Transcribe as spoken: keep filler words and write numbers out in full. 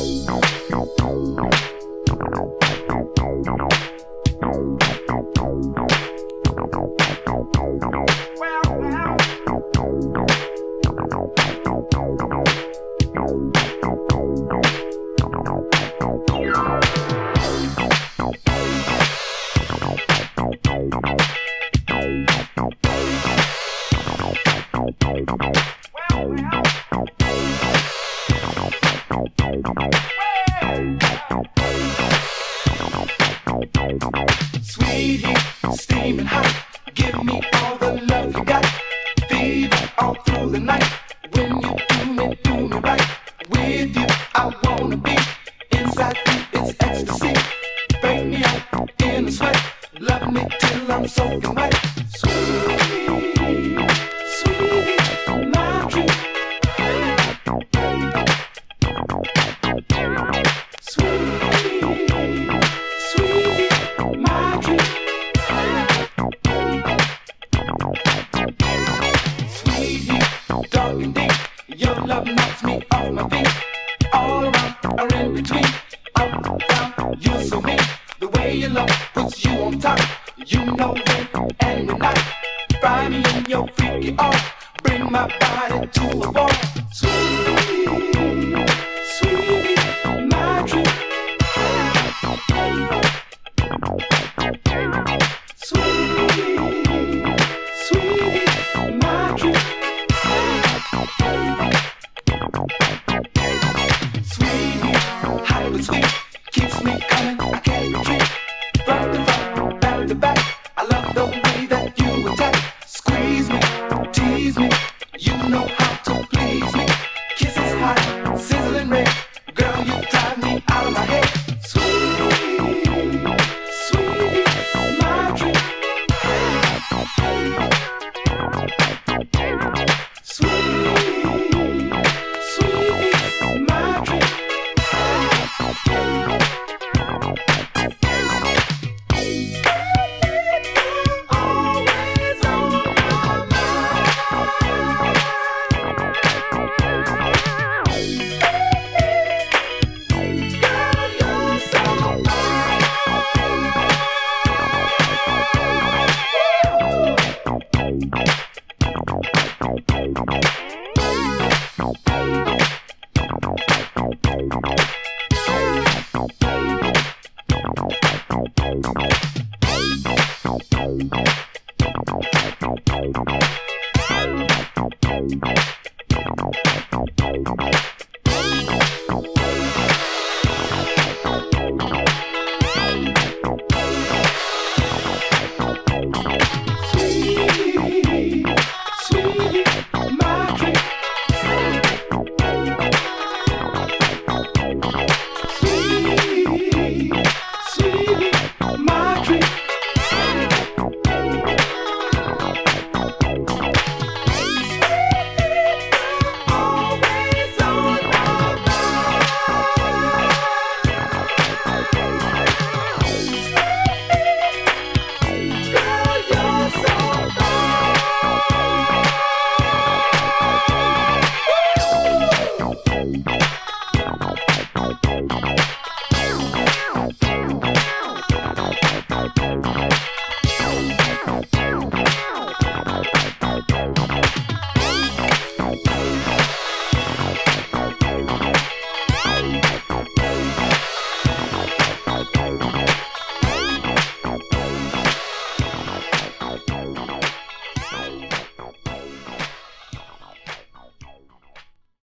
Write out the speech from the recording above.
Sweetie, steaming hot, give me all the love you got. Fever all through the night. When you do me, do me right. With you, I wanna be. Inside you, it's ecstasy. Bring me out in a sweat. Love me till I'm soaking wet. Sweet, sweet, my dream. Dark and deep, your love knocks me off my feet.